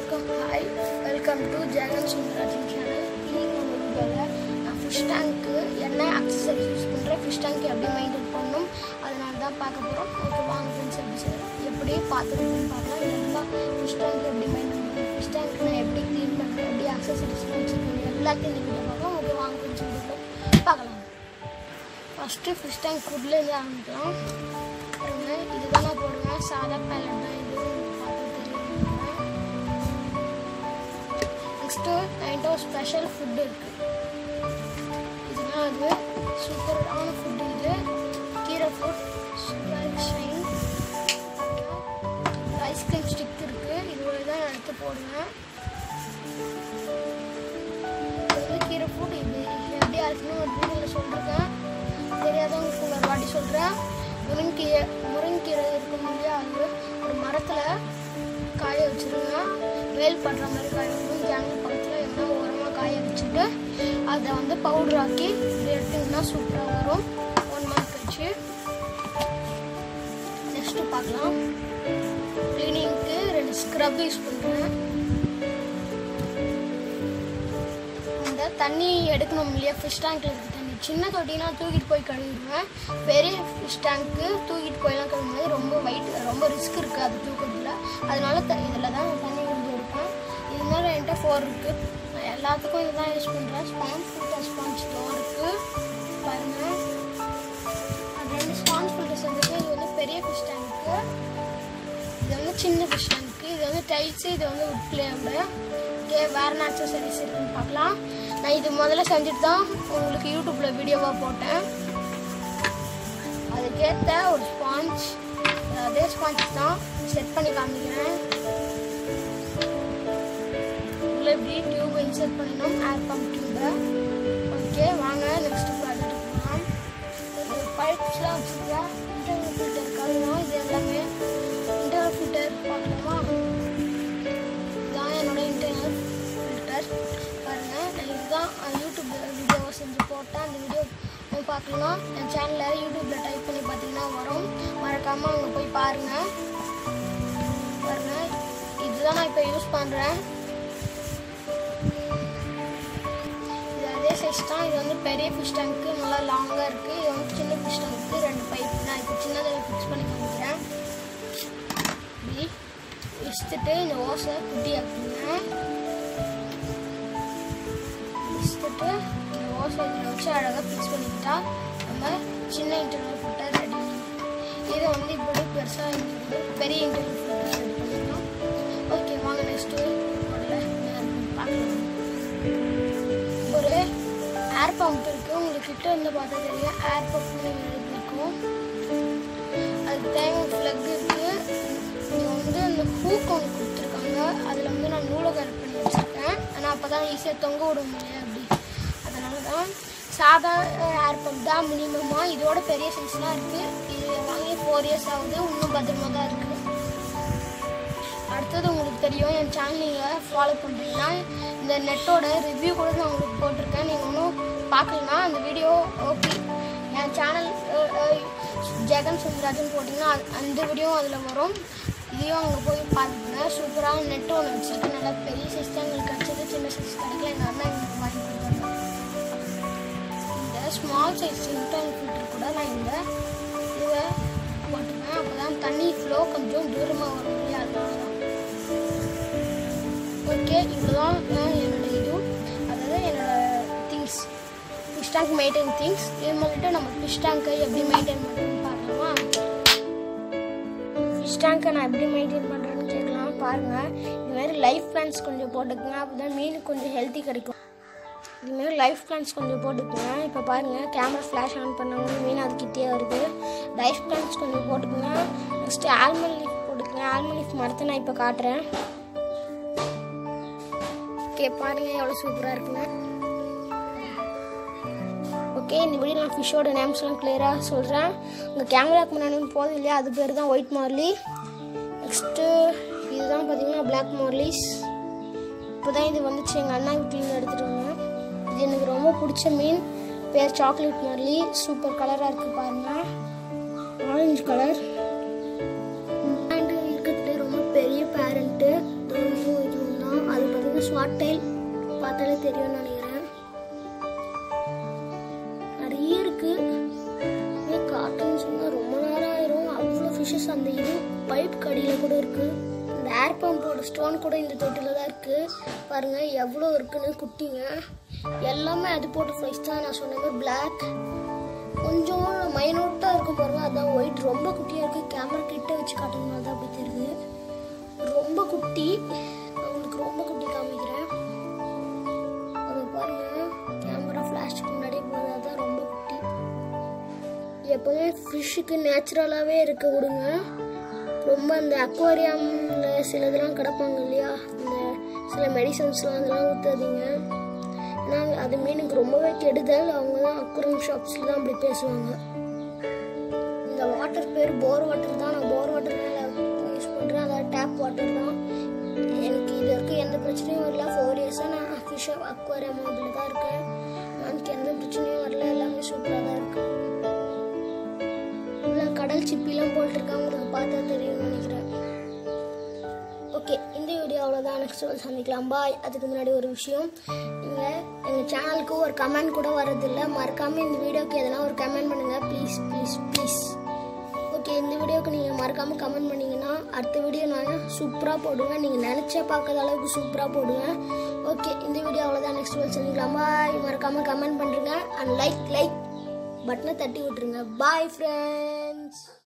Hi, welcome to Jagan Sundarajin channel. இன்னைக்கு நம்ம வீடியோல நான் fish tank என்ன accessories யூஸ் பண்றேன், fish tank எப்படி மெயின்டைன் பண்ணனும் அதனால தான் பார்க்க போறோம். ஓகே வாங்க फ्रेंड्स எப்படி பார்த்துக்கிட்டு பார்க்கலாம். எல்லா fish tank எப்படி மெயின்டைன் பண்ணனும், fish tank நான் எப்படி க்ளீன் பண்றேன், எப்படி accessories வச்சிருக்கேன் எல்லாத்தையும் இந்த வீடியோல பார்க்கலாம். ஓகே வாங்க फ्रेंड्स வீடியோல பார்க்கலாம். ஃபர்ஸ்ட் fish tank ஃபுட்ல இருந்து ஆரம்பிக்கலாம். இதுதான் நான் போடுவேன், சாதா பேலட் தான் இது. நெக்ஸ்ட்டு ஸ்பெஷல் ஃபுட் இருக்கு. இதெல்லாம் அது சூப்பரான ஃபுட். இது கீரை ஃபுட், ஐஸ்கிரீம் ஸ்டிக் இருக்கு. இதுவரை தான் நான் எடுத்து போடுவேன். இது வந்து கீரை ஃபுட். இது எப்படி இருக்குன்னு ஒரு வீடியோவில் சொல்லிருக்கேன், தெரியாதவங்களுக்கு ஒரு வாட்டி சொல்கிறேன். முருங்கீரை இருக்கும் இல்லையா, அது ஒரு மரத்தில் காய வச்சுருங்க. வெயில் படுற மாதிரி காய வைக்கணும். ஜன்னல் பக்கத்தில் எங்கன்னா ஓரமாக காய வச்சுட்டு அதை வந்து பவுடர் ஆக்கி இப்படி எடுத்திங்கன்னா சூப்பராக வரும் 1 month கழிச்சு. நெக்ஸ்ட்டு பார்க்கலாம். க்ளீனிங்க்கு 2 ஸ்க்ரப் யூஸ் பண்ணுறேன். அந்த தண்ணி எடுக்கணும் இல்லையா, ஃபிஷ் டேங்க்கில் இருக்க தண்ணி. சின்ன தொட்டினா தூக்கிட்டு போய் கழுவிடுவேன். பெரிய ஃபிஷ் டேங்க்கு தூக்கிட்டு போயெல்லாம் கழுவும்போது ரொம்ப ரிஸ்க் இருக்குது அது தூக்கிறதுல. அதனால இதில் தான் தண்ணி வந்து எடுப்பேன். இது மாதிரி என்கிட்ட 4 இருக்குது. நான் எல்லாத்துக்கும் இதுதான் யூஸ் பண்ணுறேன். ஸ்பாஞ்ச் ஃபில்டர் ஸ்பாஞ்ச் தான் இருக்குது பாருங்கள். அது 2 ஸ்பாஞ்ச் ஃபில்டர்ஸ் வந்துருக்கு. இது வந்து பெரிய ஃபிஷ் டேங்க்கு, இது வந்து சின்ன ஃபிஷ் டேங்க்கு. இது வந்து டைல்ஸு, இது வந்து உட் பிளேயோட. ஓகே வேறு ஆக்சசரிஸ் இருக்குன்னு பார்க்கலாம். நான் இது முதல்ல செஞ்சுட்டு தான் உங்களுக்கு யூடியூப்பில் வீடியோவாக போட்டேன். அதுக்கேற்ற ஒரு ஸ்பாஞ்ச், அதே ஸ்பாஞ்ச் தான் செட் பண்ணி காமிக்கிறேன். உள்ள இப்படி டியூப் இன்செர்ட் பண்ணிடணும், ஏர் பம்ப் டியூபை. ஓகே வாங்க நெக்ஸ்ட் ப்ராஜெக்ட் போகலாம். பைப்ஸ்லாம் வச்சுருக்கேன். இன்டர்னல் ஃபில்டர் கழுவணும். இது எல்லாமே இன்டர்னல் ஃபில்டர் பார்க்கலாமா? இதுதான் என்னோட இன்டர்னல் ஃபில்டர் பாருங்கள். நான் இதுதான் யூடியூப்பில் வீடியோவை செஞ்சு போட்டேன். அந்த வீடியோ பார்க்கலாம். என் சேனலில் யூடியூப்பில் டைப் பண்ணி பார்த்தீங்கன்னா வரும். மறக்காமல் அங்கே போய் பாருங்கள். இதுதான் நான் இப்போ யூஸ் பண்ணுறேன். இது அதே சைஸ் தான். இது வந்து பெரிய ஃபிஷ் டேங்க்கு, நல்லா லாங்காக இருக்குது. இது வந்து சின்ன ஃபிஷ் டேங்க்கு 2 பைப். நான் இப்போ சின்னதில் ஃபிக்ஸ் பண்ணி காமிக்கிறேன். இப்படி வச்சுட்டு இந்த ஓஸை குட்டியாக்குங்க. வச்சுட்டு இந்த ஓஸை இதில் வச்சு அழகாக ஃபிக்ஸ் பண்ணிக்கிட்டா நம்ம சின்ன இன்டர்னல் ஃபில்டர் ரெடி. இதை வந்து இப்படி பெருசாக இருந்தது பெரிய இன்டர்னல் ஃபில்டர் ரெடி பண்ணிக்கலாம். ஓகே வாங்க நெக்ஸ்ட்டு பார்க்கலாம். ஒரு ஏர் பம்ப் இருக்குது. உங்களுக்கு கிட்ட இருந்து பார்த்தா தெரியும், ஏர் பம்ப்னு இருக்கும். அதுக்கு தேவையான ஃப்ளக் இருக்குது. இங்கே வந்து அந்த ஹூக் ஒன்று கொடுத்துருக்காங்க. அதில் வந்து நான் நூலை கரெக்ட் பண்ணி வச்சுருக்கேன். ஆனால் அப்போ தான் ஈஸியாக தொங்க விட முடியும் அப்படி. அதனால தான் சாதா ஏர் பம்ப் தான் மினிமமாக. இதோட பெரிய சைஸ்லாம் இருக்குது. இது வாங்கி 4 years ஆகுது. இன்னும் பத்திரமா தான் இருக்குது. அடுத்தது உங்களுக்கு தெரியும், என் சேனல் நீங்கள் ஃபாலோ பண்ணுறீங்கன்னா இந்த நெட்டோட ரிவ்யூ கூட நான் உங்களுக்கு போட்டிருக்கேன். நீங்கள் இன்னும் பார்க்கலன்னா அந்த வீடியோ ஓகே என் சேனல் ஜெகன் சுந்தராஜன் போட்டிங்கன்னா அந்த வீடியோ அதில் வரும். இதையும் அங்கே போய் பார்த்துக்கோங்க. சூப்பராக நெட்டு ஒன்று வச்சுருக்கேன். நல்லா பெரிய சைஸ் தான் எங்களுக்கு கிடச்சது. சின்ன சைஸ் கிடைக்கல. எங்கள் அண்ணா எங்களுக்கு வாங்கி கொடுத்தாங்க. இந்த ஸ்மால் சைஸ் இன்டர்னல் ஃபில்டர் கூட நான் இந்த இதை போட்டுப்பேன். அப்போ தான் தண்ணி ஃப்ளோ கொஞ்சம் தூரமாக வரும் இல்லையா, அதனால தான். ஓகே இவ்வளோதான் என்னோட இது, அதாவது என்னோட things, fish tank maintain things. இது பண்ணிட்டு நம்ம ஃபிஷ் டேங்கை எப்படி மெயின்டைன் பண்ணுறதுன்னு பார்க்கலாமா? ஃபிஷ் டேங்கை நான் எப்படி மெயின்டைன் பண்ணுறேன்னு கேட்கலாம். பாருங்கள், இதுமாதிரி லைஃப் பிளான்ஸ் கொஞ்சம் போட்டுக்குங்க. அப்போ தான் மீனுக்கு கொஞ்சம் ஹெல்த்தி கிடைக்கும். இதுமாரி லைஃப் பிளான்ஸ் கொஞ்சம் போட்டுக்குங்க. இப்போ பாருங்கள், கேமரா ஃப்ளாஷ் ஆன் பண்ணவங்க மீன் அதுக்கிட்டே வருது. லைஃப் பிளான்ஸ் கொஞ்சம் போட்டுக்குங்க. நெக்ஸ்ட்டு ஆல்மண்ட் லீஃப் போட்டுக்குங்க. ஆல்மண்ட் லீஃப் மரத்தை நான் இப்போ காட்டுறேன். ஓகே பாருங்கள் எவ்வளோ சூப்பராக இருக்குங்க. ஓகே இந்த வீடியோ நான் ஃபிஷ்ஷோட நேம்ஸ்லாம் கிளியராக சொல்கிறேன். உங்கள் கேமராக்கு முன்னாடி போதும் இல்லையா, அது பேர் தான் ஒயிட் மார்லி. நெக்ஸ்ட்டு இதுதான் பார்த்தீங்கன்னா பிளாக் மார்லிஸ். இப்போ தான் இது வந்துச்சு, எங்கள் அண்ணா வீட்டிலேருந்து எடுத்துகிட்டு வந்தேன். இது எனக்கு ரொம்ப பிடிச்ச மீன். பேர் சாக்லேட் மார்லி. சூப்பர் கலராக இருக்குது பாருங்கள், ஆரஞ்சு கலர். இருக்கிறதுல ரொம்ப பெரிய பேரண்ட்டு இதுவும் காட்டைல் பார்த்தாலே தெரியும்னு நினைக்கிறேன். நிறைய இருக்கு. காட்டைல்னு சொன்னா ரொம்ப நேரம் ஆயிரும். அவ்வளோ ஃபிஷஸ் அந்த இது பைப் கடியில் கூட இருக்கு. இந்த ஏர் பம்போட ஸ்டோன் கூட இந்த தொட்டில தான் இருக்கு. பாருங்க எவ்வளோ இருக்குன்னு குட்டிங்க. எல்லாமே அது போட்ட ஃப்ளைஸ் தான். நான் சொன்ன மாதிரி பிளாக் கொஞ்சம் மைனூட்டாக இருக்கும் பாருங்க. அதான் ஒயிட் ரொம்ப குட்டியாக இருக்குது. கேமரா கிட்ட வச்சு காட்டுறதுனால தான் அப்படி தெரியுது. ரொம்ப குட்டி. உங்களுக்கு ரொம்ப குட்டி காமிக்கிறேன். அது பாருங்க கேமரா ஃப்ளாஷ்க்கு முன்னாடியே போகுது. அதான் ரொம்ப குட்டி. எப்போவுமே ஃபிஷ்ஷுக்கு நேச்சுரலாகவே இருக்க விடுங்க. ரொம்ப அந்த அக்வாரியமில் சில இதெல்லாம் கிடப்பாங்க இல்லையா, இந்த சில மெடிசன்ஸ்லாம் அதெல்லாம் ஊற்றாதீங்க. ஏன்னா அது மீனுக்கு ரொம்பவே கெடுதல். அவங்க தான் அக்வாரியம் ஷாப்ஸில் தான் அப்படி பேசுவாங்க. இந்த வாட்டர் பேர் போர் வாட்டர் தான். நான் போர் வாட்டர் யூஸ் பண்ணுறேன். அதாவது டேப் வாட்டர் தான். எனக்கு இது வரைக்கும் எந்த பிரச்சனையும் வரல. 4 இயர்ஸாக நான் ஃபிஷ் அக்வாரியம் அதில் தான் இருக்கேன். எனக்கு எந்த பிரச்சனையும் வரல. எல்லாமே சூப்பராக தான் இருக்கு. உள்ள கடல் சிப்பிலாம் போட்டுருக்கேன். உங்களுக்கு பார்த்தா தெரியும்னு நினைக்கிறேன். ஓகே, இந்த வீடியோ அவ்வளோதான். நெக்ஸ்ட் சந்திக்கலாம். பாய். அதுக்கு முன்னாடி ஒரு விஷயம், நீங்கள் எங்கள் சேனலுக்கு ஒரு கமெண்ட் கூட வரதில்லை. மறக்காமல் இந்த வீடியோக்கு எதனா ஒரு கமெண்ட் பண்ணுங்கள். Please please please. ஓகே, இந்த வீடியோக்கு நீங்கள் மறக்காமல் கமெண்ட் பண்ணிங்கன்னா அடுத்த வீடியோ நான் சூப்பராக போடுவேன். நீங்கள் நினச்சா பார்க்காத அளவுக்கு சூப்பராக போடுவேன். ஓகே, இந்த வீடியோ அவ்வளோதான். நெக்ஸ்ட் சந்திக்கலாம். பாய். மறக்காமல் கமெண்ட் பண்ணுறேங்க. அண்ட் லைக் பட்டனை தட்டி விட்டுருங்க. Bye friends.